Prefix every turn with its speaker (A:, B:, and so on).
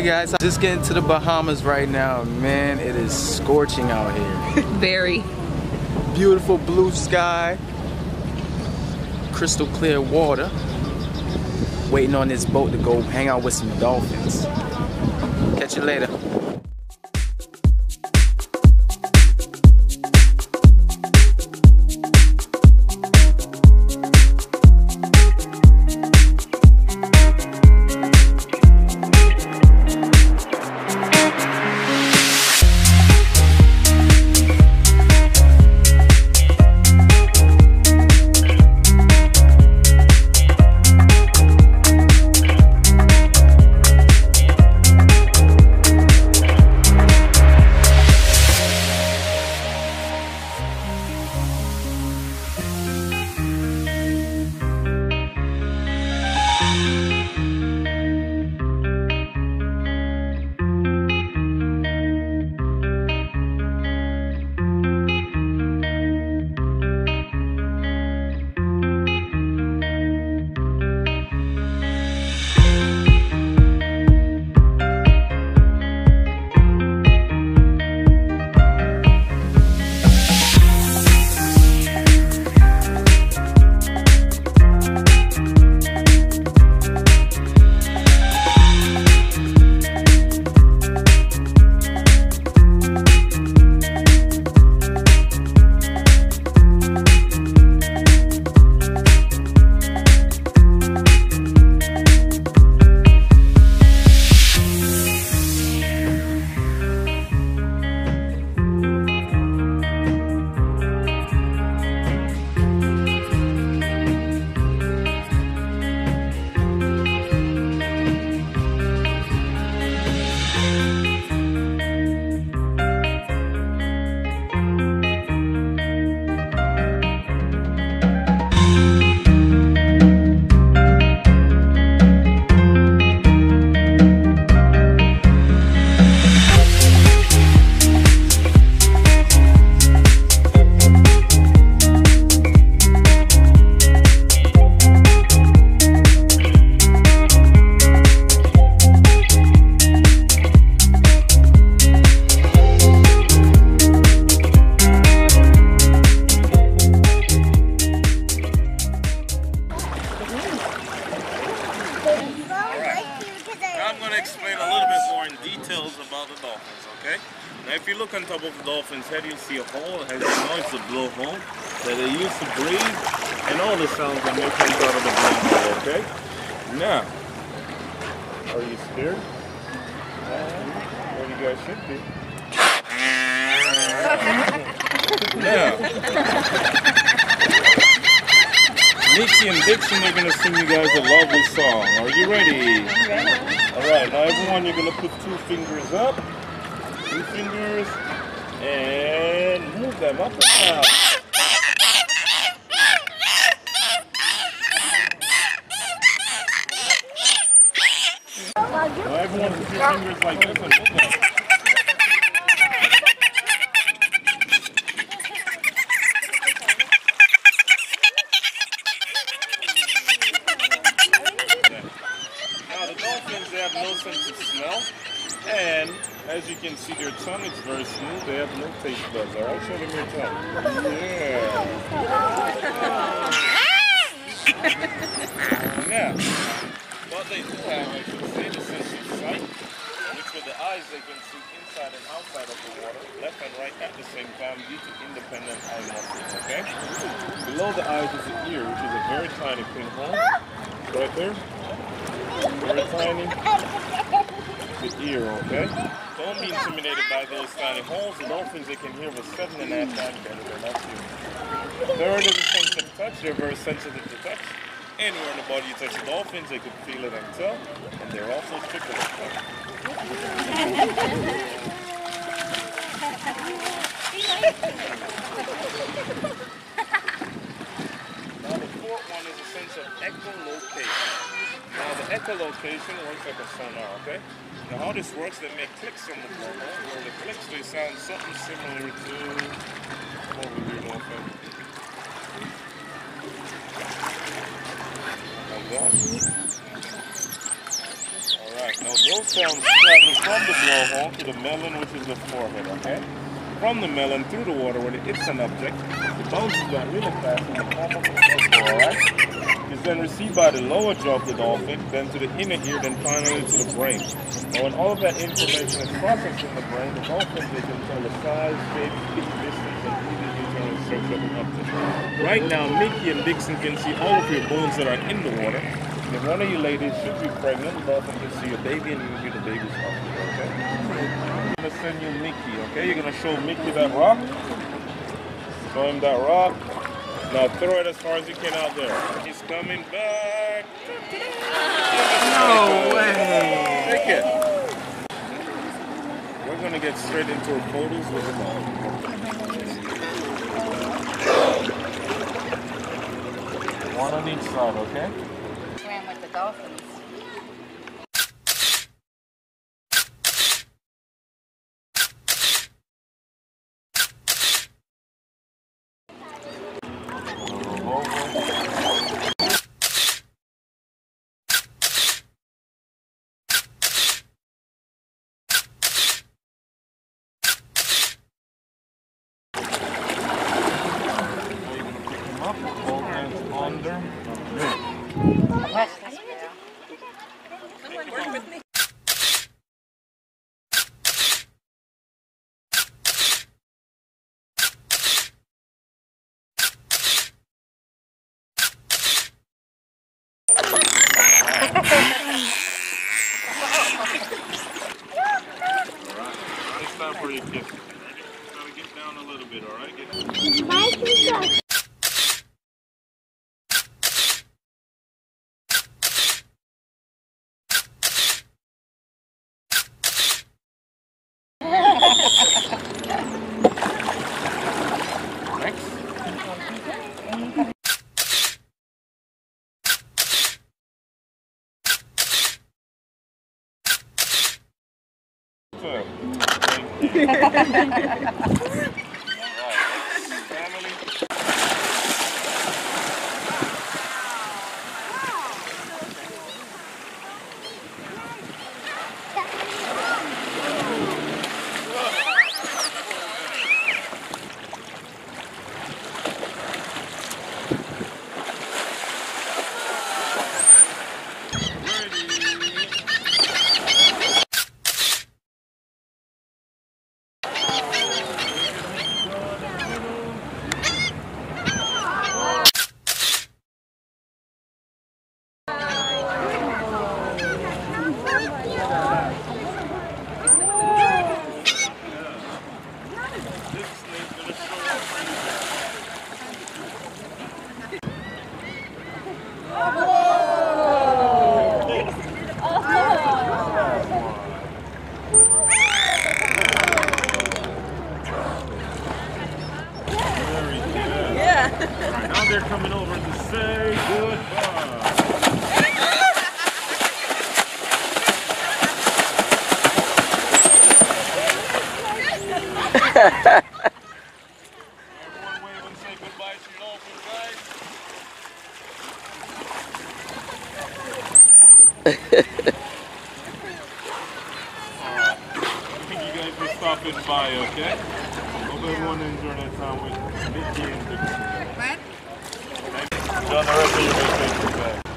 A: guys, I'm just getting to the Bahamas right now. Man, it is scorching out here.
B: Very.
A: Beautiful blue sky, crystal clear water. Waiting on this boat to go hang out with some dolphins. Catch you later.
C: About the dolphins, okay? Now if you look on top of the dolphin's head, you'll see a hole. As you know, it's a blowhole that they use to breathe, and all the sounds that make comes out of the blowhole, okay? Now, are you scared? Well, you guys should be. Now, Nikki and Dixon are going to sing you guys a lovely song. Are you ready?
B: I'm ready.
C: Alright, now everyone, you're going to put 2 fingers up, 2 fingers, and move them up and down. Now everyone put your fingers like this and move them. They have no sense of smell, and as you can see, their tongue is very smooth. They have no taste buds. All right, show them your tongue. Yeah. Now, what they do have, I should say, the sense of sight, which with the eyes they can see inside and outside of the water, left and right at the same time due to independent eye muscles. Okay. Below the eyes is the ear, which is a very tiny pinhole. Right there. Very tiny. The ear, okay? Don't be intimidated by those tiny holes. The dolphins, they can hear with 7.5 times better than us humans. Third is a sense of touch. They're very sensitive to touch. Anywhere in the body you touch the dolphins, they can feel it and tell. And they're also ticklish. Now the fourth one is a sense of echolocation. Now the echolocation works like a sonar, okay? Now how this works, they make clicks on the blowhole, where the clicks, they sound something similar to what we do dolphin. Like that. Alright, now those sounds travel from the blowhole to the melon, which is the forehead, okay? From the melon through the water when it hits an object, it bounces back really fast in the form of a circle, alright? It's then received by the lower jaw of the dolphin, then to the inner ear, then finally to the brain. And when all of that information is processed in the brain, the dolphin they can tell the size, shape, speed, distance, and even determine search of an object. Right now, Mickey and Dixon can see all of your bones that are in the water. And if one of you ladies should be pregnant, the dolphin can see your baby and you can hear the baby's heartbeat, okay? I'm going to send you Mickey, okay? You're going to show Mickey that rock. Show him that rock. Now throw it as far as you can out there. He's coming back.
A: No way.
C: Take it. We're going to get straight into our photos with the dolphin. One on each side, okay?
B: Swam with the dolphins.
C: Where you get, gotta get down a little bit, alright? Now they're coming over to say goodbye. Everyone wave and say goodbye to your dolphin, guys. Alright. I think you guys will stop and by, okay? Hope everyone enjoyed that time with Mickey and Dixon. What? Enjoy the rest of your vacation, guys.